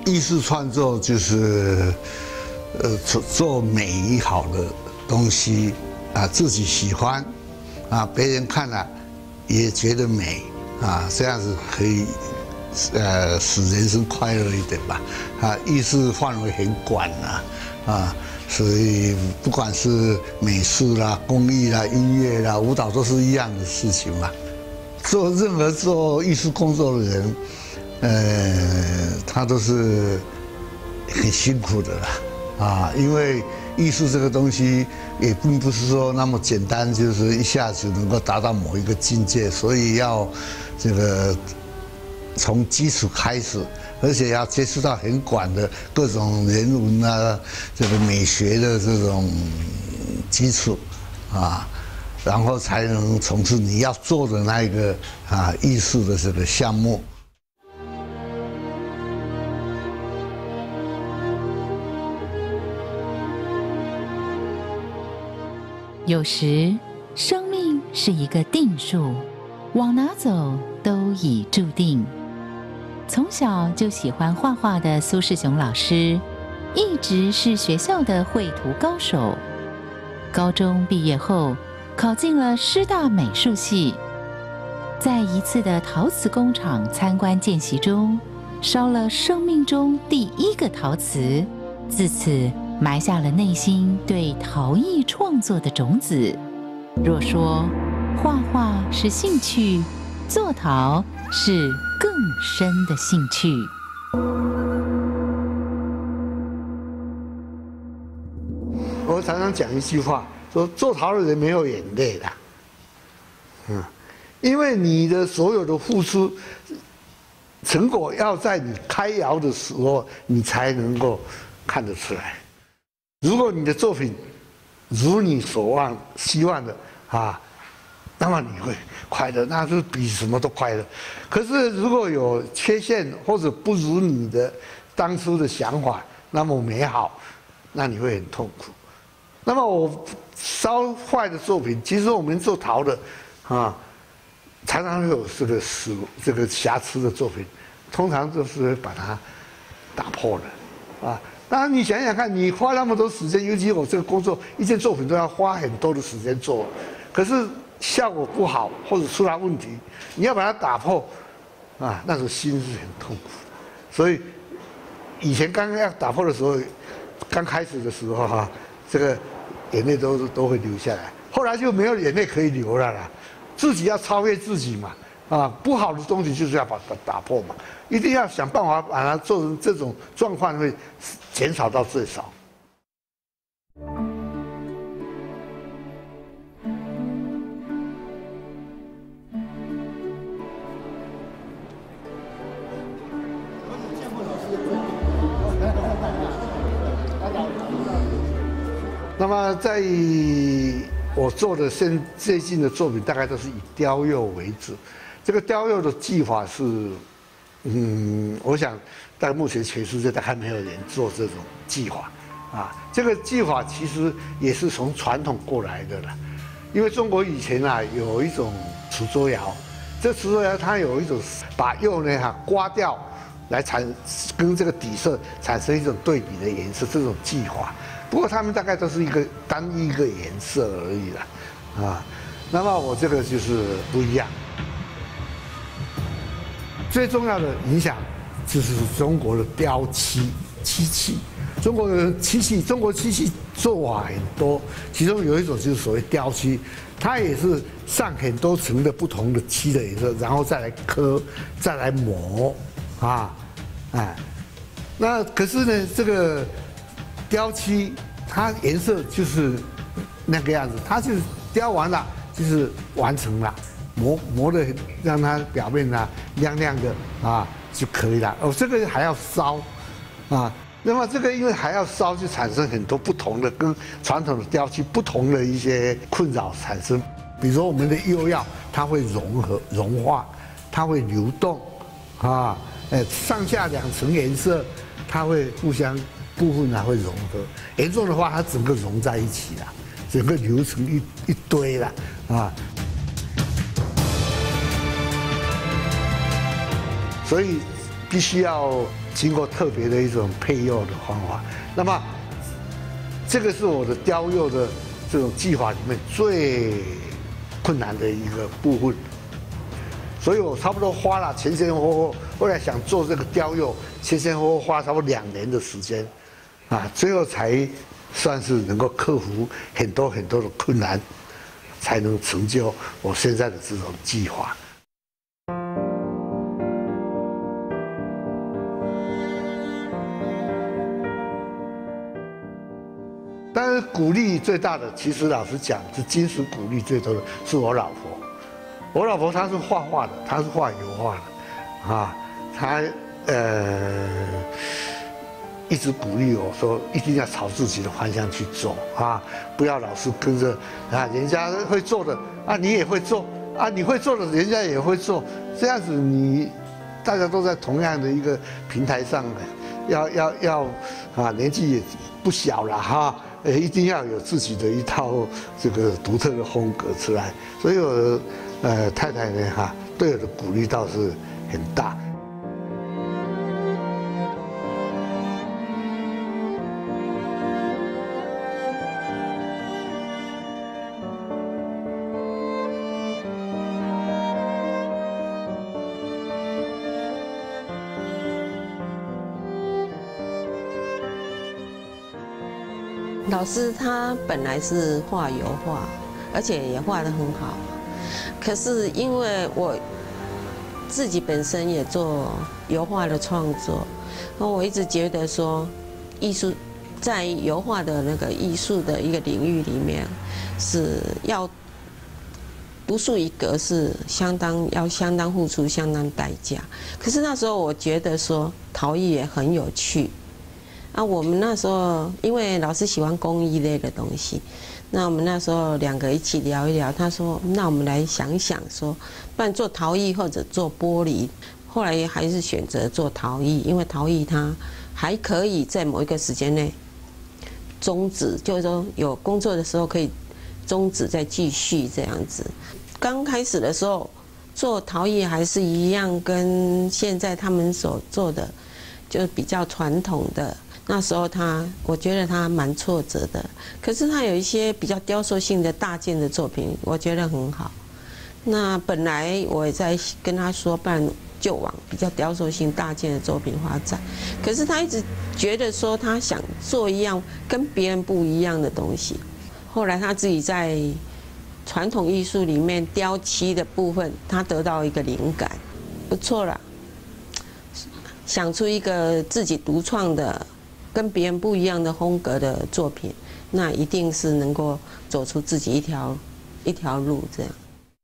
艺术创作就是做美好的东西啊，自己喜欢啊，别人看了也觉得美啊，这样子可以使人生快乐一点吧。啊，艺术范围很广啊，所以不管是美术啦、工艺啦、音乐啦、舞蹈都是一样的事情嘛。任何做艺术工作的人，他都是很辛苦的啦。啊，因为艺术这个东西也并不是说那么简单，就是一下子能够达到某一个境界，所以要这个从基础开始，而且要接触到很广的各种人文啊，这个美学的这种基础啊，然后才能从事你要做的那一个艺术的这个项目。 有时，生命是一个定数，往哪走都已注定。从小就喜欢画画的苏世雄老师，一直是学校的绘图高手。高中毕业后，考进了师大美术系。在一次的陶瓷工厂参观见习中，烧了生命中第一个陶瓷，自此埋下了内心对陶艺创作的种子。若说画画是兴趣，做陶是更深的兴趣。 我常常讲一句话，说做陶的人没有眼泪的，因为你的所有的付出，成果要在你开窑的时候，你才能够看得出来。如果你的作品如你所希望的那么你会快乐，那是比什么都快乐。可是如果有缺陷或者不如你的当初的想法那么美好，那你会很痛苦。那么我烧坏的作品，其实我们做陶的常常会有这个瑕疵的作品，通常就是把它打破了当然，你想想看，你花那么多时间，尤其我这个工作，一件作品都要花很多的时间做，可是效果不好或者出了问题，你要把它打破，那种心是很痛苦的。所以以前刚刚要打破的时候，刚开始的时候这个眼泪都会流下来，后来就没有眼泪可以流了啦。自己要超越自己嘛，不好的东西就是要把它打破嘛。一定要想办法把它做成这种状况会减少到最少。那么在我做的最近的作品，大概都是以雕釉为主。这个雕釉的技法是。我想在目前全世界大概没有人做这种技法这个技法其实也是从传统过来的了，因为中国以前有一种楚州窑，这楚州窑它有一种把釉呢刮掉，来跟这个底色产生一种对比的颜色，这种技法。不过他们大概都是单一个颜色而已啦那么我这个就是不一样。最重要的影响就是中国的雕漆器，中国漆器做法很多，其中有一种就是所谓雕漆，它也是上很多层的不同的漆的颜色，然后再来刻，再来磨那可是呢，这个雕漆它颜色就是那个样子，它就是雕完了就是完成了。磨的让它表面亮亮的就可以了。这个还要烧那么这个因为还要烧，就产生很多不同的跟传统的雕漆不同的一些困扰产生。比如说我们的釉药，它会融化，它会流动上下两层颜色，它会互相部分会融合。严重的话，它整个融在一起了，整个流成一堆了所以必须要经过特别的一种配釉的方法。那么，这个是我的雕釉的这种技法里面最困难的一个部分。所以我差不多花了前前后后，后来想做这个雕釉，前前后后花差不多2年的时间，最后才算是能够克服很多很多的困难，才能成就我现在的这种技法。但是鼓励最大的，其实老实讲，是精神鼓励最多的是我老婆。我老婆她是画画的，她是画油画的，她一直鼓励我说，一定要朝自己的方向去走不要老是跟着人家会做的你也会做你会做的人家也会做，这样子大家都在同样的一个平台上，要年纪也不小了一定要有自己的一套这个独特的风格出来。所以我的太太呢对我的鼓励倒是很大。 老师他本来是画油画，而且也画得很好。可是因为我自己本身也做油画的创作，那我一直觉得说，艺术在油画的那个艺术的一个领域里面，是要独树一格，是相当付出相当代价。可是那时候我觉得说，陶艺也很有趣。我们那时候因为老师喜欢工艺类的东西，那我们那时候2个一起聊一聊。他说：“那我们来想想说，不然做陶艺或者做玻璃。”后来还是选择做陶艺，因为陶艺它还可以在某一个时间内终止，就是说有工作的时候可以终止再继续这样子。刚开始的时候做陶艺还是一样，跟现在他们所做的就比较传统的。那时候我觉得他蛮挫折的，可是他有一些比较雕塑性的大件的作品，我觉得很好。那本来我也在跟他说，不然就往比较雕塑性大件的作品发展。可是他一直觉得说，他想做一样跟别人不一样的东西。后来他自己在传统艺术里面雕漆的部分，他得到一个灵感，不错啦，想出一个自己独创的。跟别人不一样的风格的作品，那一定是能够走出自己一条路这样。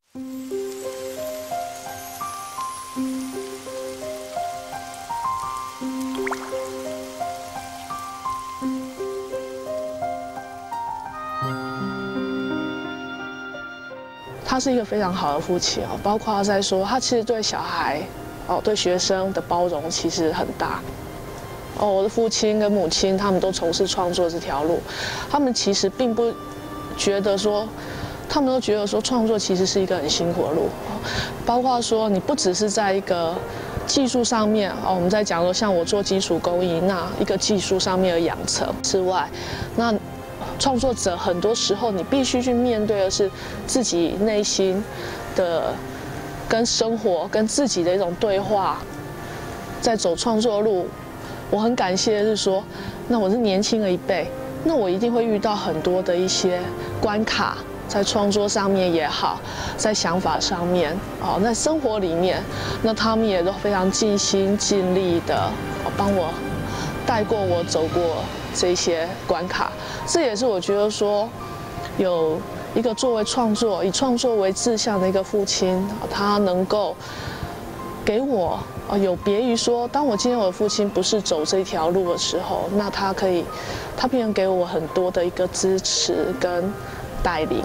他是一个非常好的父亲包括在说他其实对小孩对学生的包容其实很大。我的父亲跟母亲他们都从事创作这条路，他们其实并不觉得说，他们都觉得说创作其实是一个很辛苦的路，包括说你不只是在一个技术上面我们在讲说像我做基础工艺那一个技术上面的养成之外，那创作者很多时候你必须去面对的是自己内心的跟生活跟自己的一种对话，在走创作路。我很感谢的是说，那我是年轻的一辈，那我一定会遇到很多的一些关卡，在创作上面也好，在想法上面在生活里面，那他们也都非常尽心尽力的帮我带过我走过这些关卡。这也是我觉得说，有一个作为以创作为志向的一个父亲，他能够给我。有别于说，当我今天我的父亲不是走这条路的时候，那他必然给我很多的一个支持跟带领。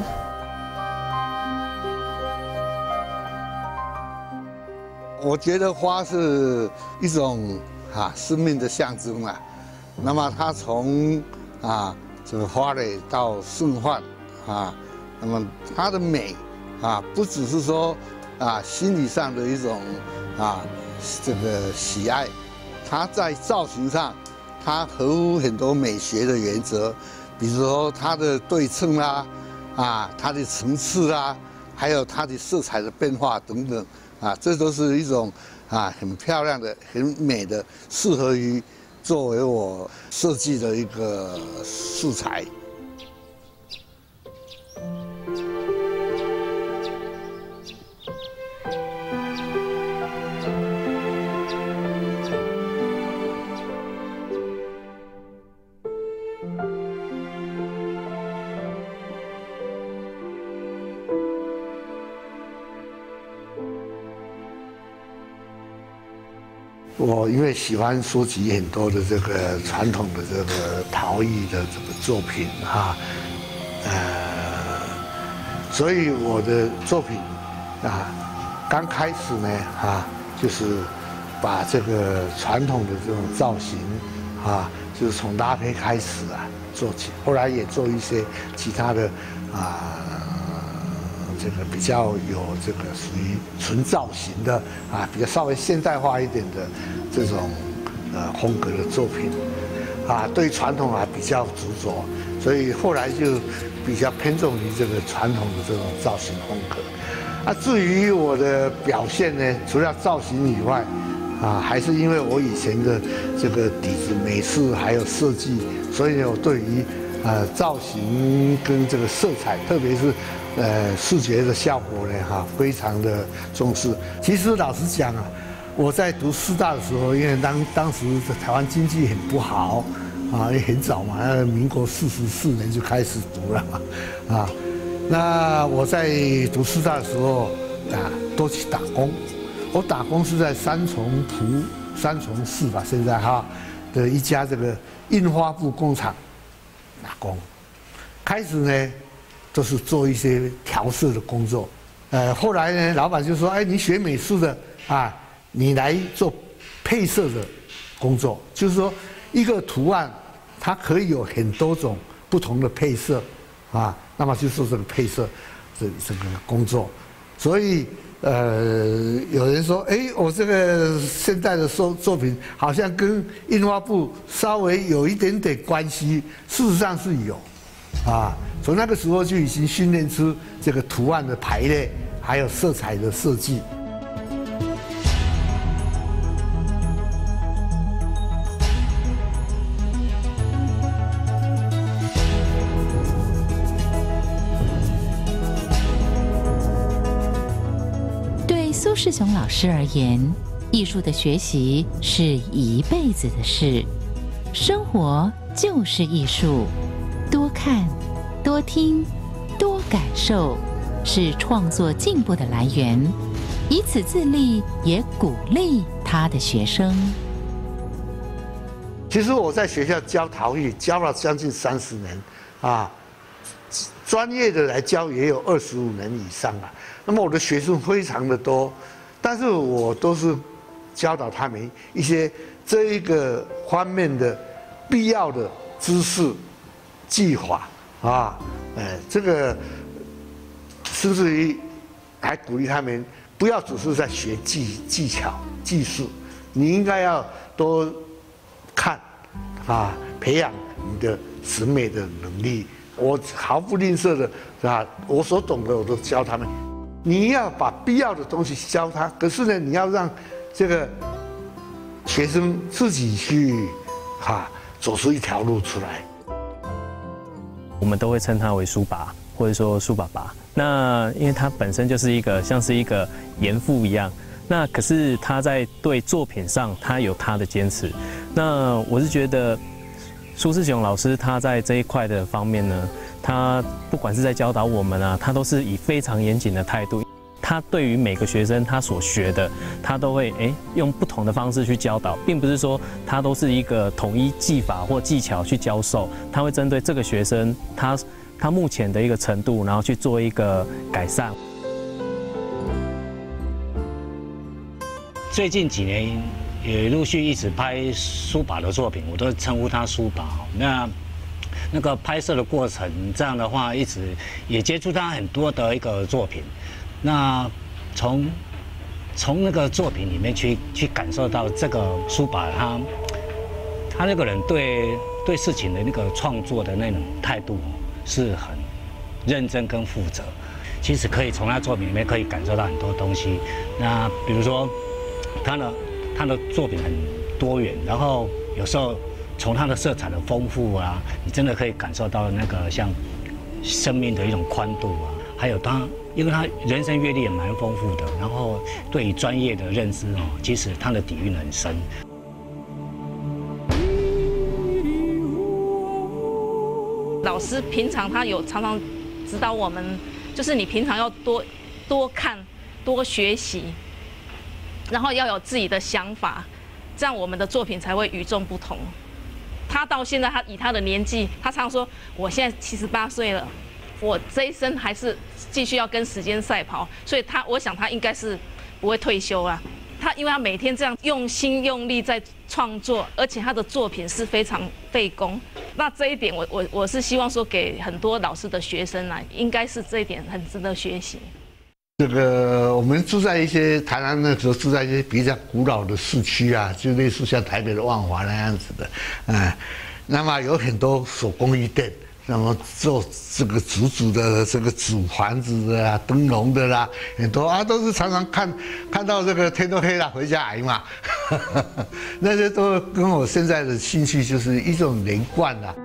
我觉得花是一种生命的象征啊。那么它从这个花蕾到盛放那么它的美不只是说心理上的一种这个喜爱。它在造型上，它合乎很多美学的原则，比如说它的对称啦，它的层次啦，还有它的色彩的变化等等，这都是一种很漂亮的、很美的，适合于作为我设计的一个素材。我因为喜欢收集很多的这个传统的这个陶艺的这个作品所以我的作品刚开始呢就是把这个传统的这种造型就是从拉胚开始做起，后来也做一些其他的这个比较有这个属于纯造型的比较稍微现代化一点的这种风格的作品对传统比较执着，所以后来就比较偏重于这个传统的这种造型风格。至于我的表现呢，除了造型以外还是因为我以前的这个底子美术还有设计，所以呢我对于造型跟这个色彩，特别是视觉的效果呢非常的重视。其实老实讲我在读师大的时候，因为当时台湾经济很不好也很早嘛，民国44年就开始读了嘛那我在读师大的时候都去打工。我打工是在三重市吧，现在的一家这个印花布工厂打工。开始呢都是做一些调色的工作，后来呢老板就说，哎，你学美术的你来做配色的工作，就是说一个图案它可以有很多种不同的配色那么就做这个配色这个工作。所以有人说，哎，我这个现在的作品好像跟印花布稍微有一点点关系，事实上是有从那个时候就已经训练出这个图案的排列，还有色彩的设计。 对苏世雄老师而言，艺术的学习是一辈子的事，生活就是艺术。多看、多听、多感受，是创作进步的来源。以此自励，也鼓励他的学生。 其实我在学校教陶艺，教了将近30年专业的来教也有25年以上那么我的学生非常的多，但是我都是教导他们一些这一个方面的必要的知识。技法这个甚至于还鼓励他们不要只是在学技巧技术，你应该要多看培养你的审美的能力。我毫不吝啬的我所懂的我都教他们。你要把必要的东西教他，可是呢，你要让这个学生自己去走出一条路出来。 我们都会称他为苏爸，或者说苏爸爸。那因为他本身就是一个像是一个严父一样，那可是他在对作品上，他有他的坚持。那我是觉得苏世雄老师他在这一块的方面呢，他不管是在教导我们他都是以非常严谨的态度。他对于每个学生他所学的，他都会用不同的方式去教导，并不是说他都是一个统一技法或技巧去教授，他会针对这个学生他目前的一个程度，然后去做一个改善。 最近几年也陆续一直拍苏爸的作品，我都称呼他苏爸。那个拍摄的过程，这样的话一直也接触他很多的一个作品。那从从那个作品里面去感受到这个书法他那个人对事情的那个创作的那种态度是很认真跟负责。其实可以从他作品里面可以感受到很多东西。那比如说他的作品很多元，然后有时候从他的色彩的丰富啊，你真的可以感受到那个像生命的一种宽度啊，还有因为他人生阅历也蛮丰富的，然后对于专业的认知哦，其实他的底蕴很深。 老师平常他有常常指导我们，就是你平常要多看、多学习，然后要有自己的想法，这样我们的作品才会与众不同。他到现在，他以他的年纪，他常说：“我现在78岁了，我这一生还是继续要跟时间赛跑。”所以我想他应该是不会退休啊。因为他每天这样用心用力在创作，而且他的作品是非常费工。那这一点我是希望说给很多老师的学生来，应该是这一点很值得学习。 这个我们住在台南那时候住在一些比较古老的市区啊，就类似像台北的万华那样子的，那么有很多手工艺店。那么做这个竹的这个煮房子的啦、灯笼的啦，很多啊，都是常常看到这个天都黑了回家挨骂，那些都跟我现在的兴趣就是一种连贯啦。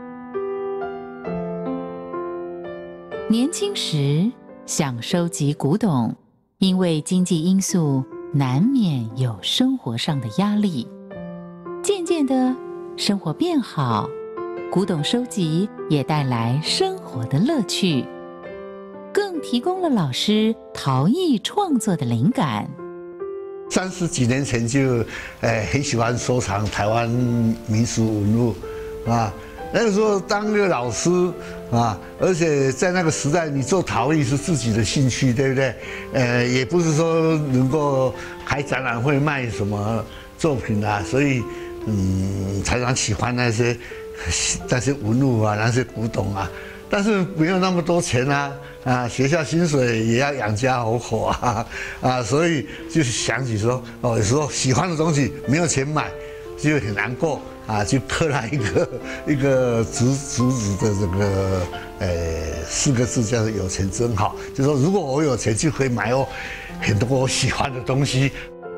年轻时想收集古董，因为经济因素难免有生活上的压力，渐渐的生活变好。古董收集也带来生活的乐趣，更提供了老师陶艺创作的灵感。 30几年前就很喜欢收藏台湾民俗文物啊。那个时候当个老师啊，而且在那个时代，你做陶艺是自己的兴趣，对不对？也不是说能够开展览会卖什么作品啊，所以常常喜欢那些文物啊，那些古董啊，但是没有那么多钱啊，学校薪水也要养家糊口啊，所以就想起说，有时候喜欢的东西没有钱买，就很难过啊，就刻了一个竹子的这个4个字叫做有钱真好，就说如果我有钱就可以买很多我喜欢的东西。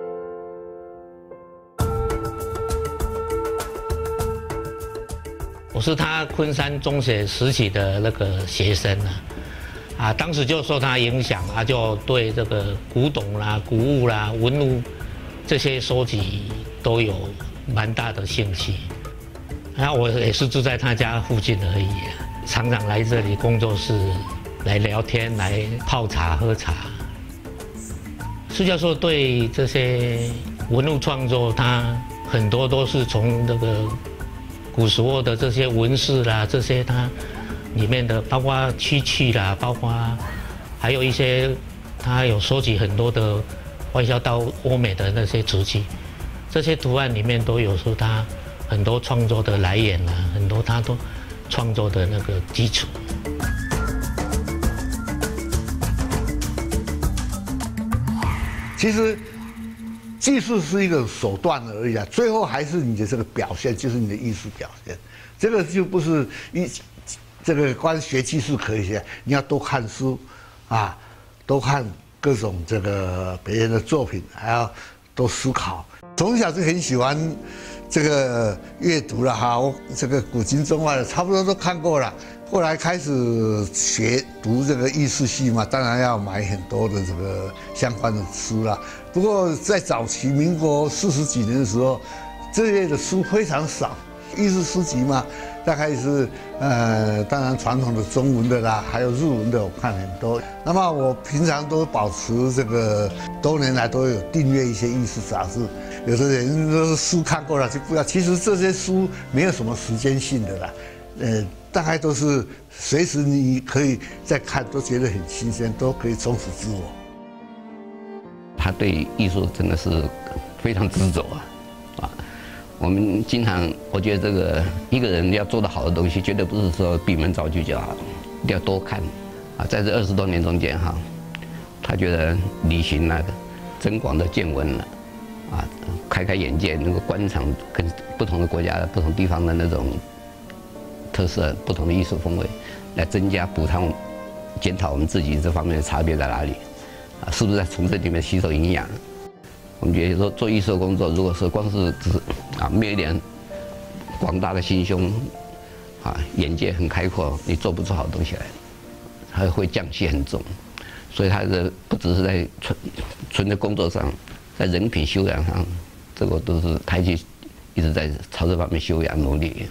我是他昆山中学时期的那个学生啊，当时就受他影响啊，就对这个古董啦、古物啦、文物这些收集都有蛮大的兴趣。然后我也是住在他家附近而已常常来这里工作室来聊天、来泡茶、喝茶。施教授对这些文物创作，他很多都是从那个古时候的这些纹饰啦，这些它里面的包括漆器啦，包括还有一些他有收集很多的外销到欧美的那些瓷器，这些图案里面都有说他很多创作的来源啦，很多他都创作的那个基础。 其实技术是一个手段而已啊，最后还是你的这个表现，就是你的艺术表现。这个就不是这个光学技术可以学，你要多看书啊，多看各种这个别人的作品，还要多思考。从小就很喜欢这个阅读了哈，这个古今中外的差不多都看过了。后来开始读这个艺术系嘛，当然要买很多的这个相关的书啦。不过在早期民国40几年的时候，这类的书非常少，艺术书籍嘛，大概是当然传统的中文的啦，还有日文的我看很多。那么我平常都保持这个多年来都有订阅一些艺术杂志。有的人都是书看过了就不要，其实这些书没有什么时间性的啦，大概都是随时你可以再看，都觉得很新鲜，都可以充实自我。 他对艺术真的是非常执着啊！我们经常，我觉得这个一个人要做得好的东西，绝对不是说闭门造句就好，一定要多看啊！在这20多年中间哈，他觉得旅行那个增广的见闻了，开眼界，能够观赏跟不同的国家、不同地方的那种特色、不同的艺术风味，来增加补偿、检讨我们自己这方面的差别在哪里，是不是在从这里面吸收营养？我们觉得说做艺术工作，如果是光是没有一点广大的心胸，眼界很开阔，你做不出好东西来，还会匠气很重。所以他的不只是在纯的工作上，在人品修养上，这个都是台剧一直在朝这方面修养努力。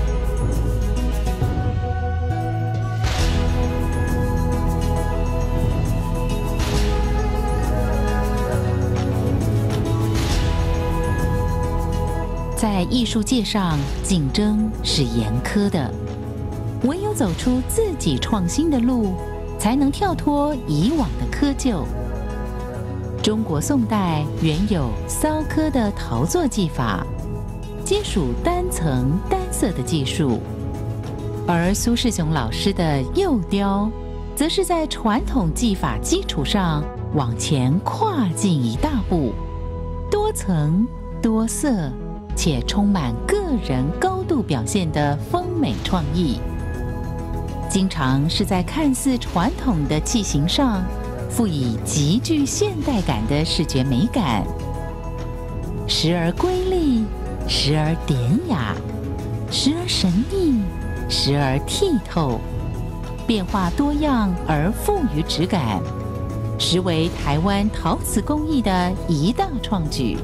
在艺术界上，竞争是严苛的，唯有走出自己创新的路，才能跳脱以往的窠臼。中国宋代原有骚科的陶作技法，皆属单层单色的技术，而苏世雄老师的釉雕，则是在传统技法基础上往前跨进一大步，多层多色，且充满个人高度表现的丰美创意。经常是在看似传统的器型上，赋以极具现代感的视觉美感，时而瑰丽，时而典雅，时而神秘，时而剔透，变化多样而富于质感，实为台湾陶瓷工艺的一大创举。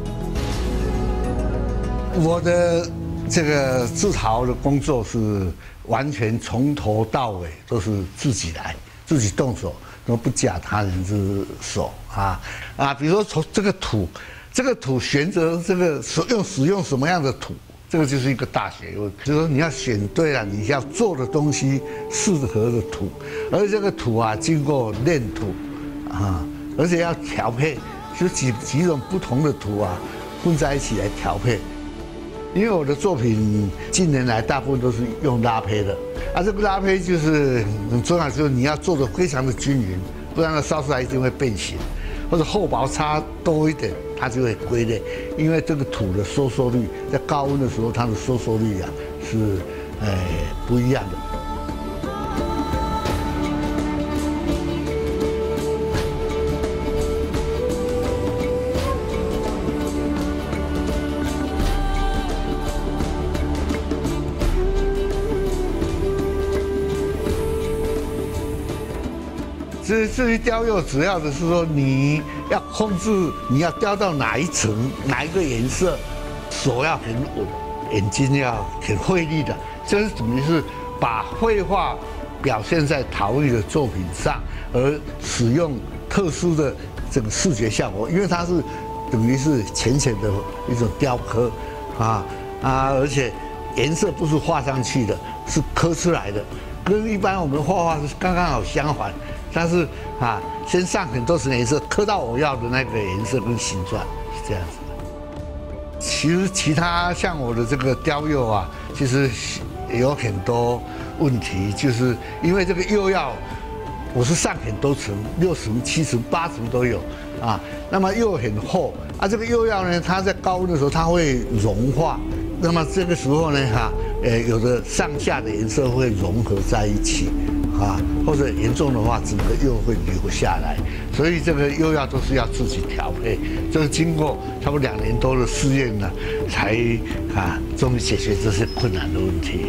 我的这个制陶的工作是完全从头到尾都是自己来，自己动手，都不假他人之手比如说从这个土选择这个使用什么样的土，这个就是一个大学问。就是说你要选对了，你要做的东西适合的土，而这个土经过炼土而且要调配，就几种不同的土混在一起来调配。因为我的作品近年来大部分都是用拉坯的，这个拉坯就是很重要，就是你要做得非常的均匀，不然它烧出来一定会变形，或者厚薄差多一点，它就会龟裂。因为这个土的收缩率在高温的时候，它的收缩率是不一样的。至于雕釉，主要的是说你要控制，你要雕到哪一层、哪一个颜色，手要很稳，眼睛要很锐利的，这是等于是把绘画表现在陶艺的作品上，而使用特殊的这个视觉效果，因为它是等于是浅浅的一种雕刻而且颜色不是画上去的，是刻出来的，跟一般我们画画是刚刚好相反。但是先上很多层颜色，刻到我要的那个颜色跟形状，是这样子的。其实其他像我的这个雕釉其实有很多问题，就是因为这个釉药我是上很多层，6层、7层、8层都有那么釉很厚这个釉药呢，它在高温的时候它会融化，那么这个时候呢有的上下的颜色会融合在一起或者严重的话，整个釉会流下来，所以这个釉药都是要自己调配。这是经过差不多2年多的试验呢，才终于解决这些困难的问题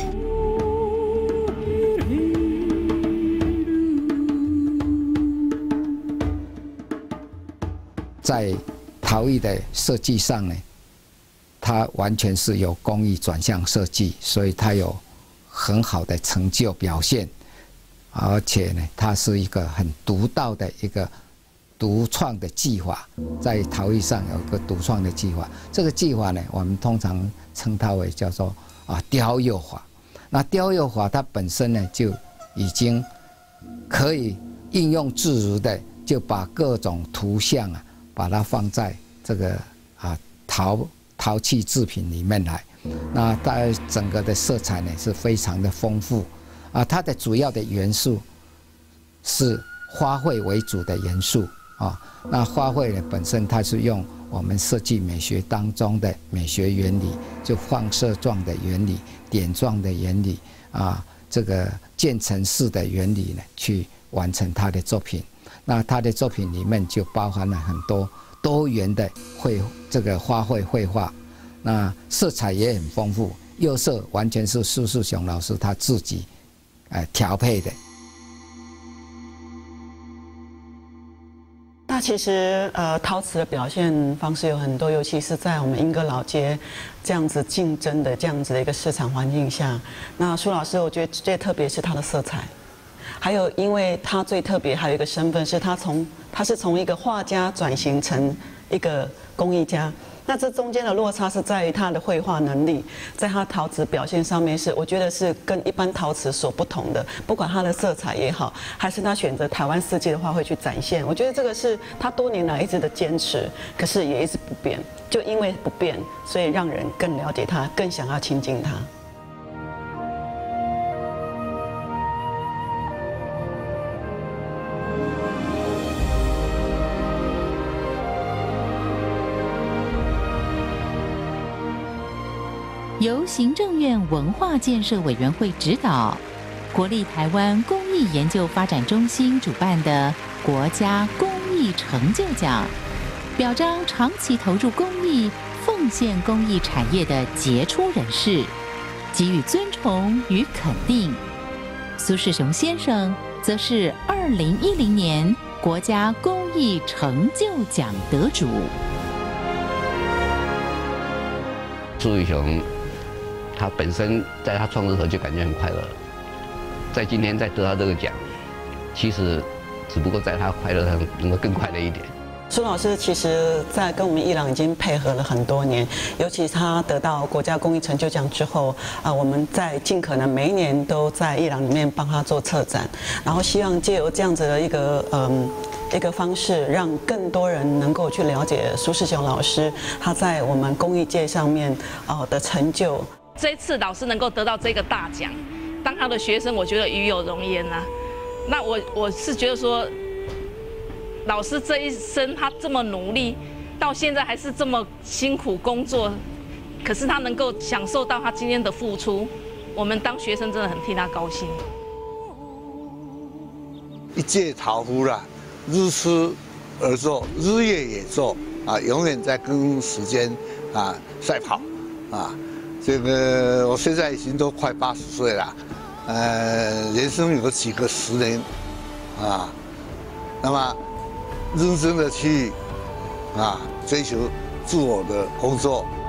在陶艺的设计上呢，它完全是由工艺转向设计，所以它有很好的成就表现。而且呢，它是一个很独到的一个独创的技法，在陶艺上有一个独创的技法。这个技法呢，我们通常称它为叫做雕釉法。那雕釉法它本身呢，就已经可以应用自如的，就把各种图像把它放在这个陶器制品里面来。那它整个的色彩呢，是非常的丰富。它的主要的元素是花卉为主的元素啊。那花卉呢本身它是用我们设计美学当中的美学原理，就放射状的原理、点状的原理啊，这个渐层式的原理呢，去完成他的作品。那他的作品里面就包含了很多多元的这个花卉绘画，那色彩也很丰富，釉色完全是苏世雄老师他自己调配的。 那其实陶瓷的表现方式有很多，尤其是在我们莺歌老街这样子竞争的这样子的一个市场环境下，那苏老师我觉得最特别是他的色彩，还有因为他最特别还有一个身份是他是从一个画家转型成一个工艺家。那这中间的落差是在于他的绘画能力，在他陶瓷表现上面我觉得是跟一般陶瓷所不同的，不管他的色彩也好，还是他选择台湾四季的花卉去展现，我觉得这个是他多年来一直的坚持，可是也一直不变。就因为不变，所以让人更了解他，更想要亲近他。 由行政院文化建设委员会指导，国立台湾工艺研究发展中心主办的国家工艺成就奖，表彰长期投入工艺、奉献工艺产业的杰出人士，给予尊崇与肯定。苏世雄先生则是2010年国家工艺成就奖得主。 苏世雄他本身在他创作的时候就感觉很快乐，在今天再得到这个奖，其实只不过在他快乐上能够更快乐一点。 苏老师其实在跟我们伊朗已经配合了很多年，尤其他得到国家工艺成就奖之后，我们在尽可能每一年都在伊朗里面帮他做策展，然后希望借由这样子的一个方式，让更多人能够去了解苏世雄老师他在我们工艺界上面的成就。 这一次老师能够得到这个大奖，当他的学生，我觉得与有荣焉啊。那我是觉得说，老师这一生他这么努力，到现在还是这么辛苦工作，可是他能够享受到他今天的付出，我们当学生真的很替他高兴。 一介陶夫啦，日思而作，日夜也做啊，永远在跟时间赛跑啊。这个我现在已经都快80岁了，人生有几个10年啊，那么认真的去追求自我的工作。